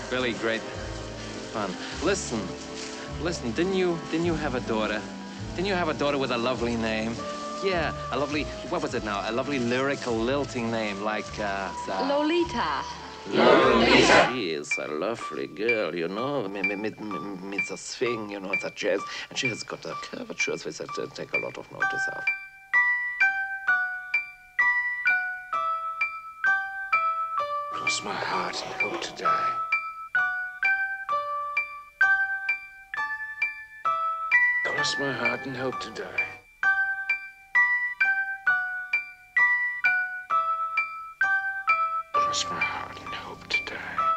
Really great fun. Listen, didn't you have a daughter? Didn't you have a daughter with a lovely name? Yeah, a lovely, what was it now? A lovely lyrical, lilting name like, Lolita. Lolita. She is a lovely girl, you know, with a swing, you know, the jazz. And she has got a curvatures which I take a lot of notice of. Cross my heart and hope to die. Cross my heart and hope to die. Cross my heart and hope to die.